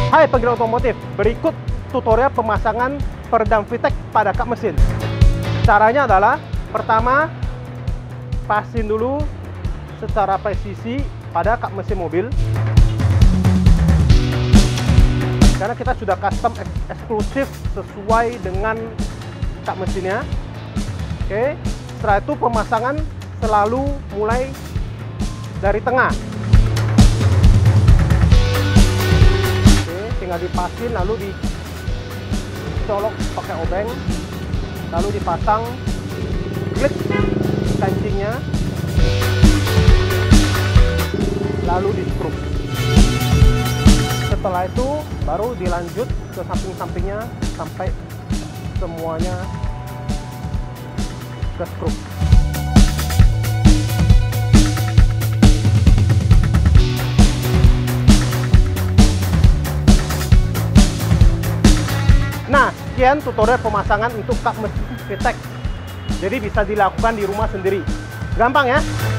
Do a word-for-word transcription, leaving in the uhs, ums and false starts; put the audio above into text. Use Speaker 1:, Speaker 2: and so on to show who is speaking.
Speaker 1: Hai penggila otomotif, berikut tutorial pemasangan peredam VTEC pada kap mesin. Caranya adalah, pertama, pasin dulu secara presisi pada kap mesin mobil. Karena kita sudah custom ek eksklusif sesuai dengan kap mesinnya. Oke, setelah itu pemasangan selalu mulai dari tengah. Tinggal dipasin, lalu dicolok pakai obeng, lalu dipasang, klik kancingnya, lalu di skrup. Setelah itu baru dilanjut ke samping-sampingnya sampai semuanya ke skrup. Nah, sekian tutorial pemasangan untuk kap mesin VTEC. Jadi bisa dilakukan di rumah sendiri. Gampang ya?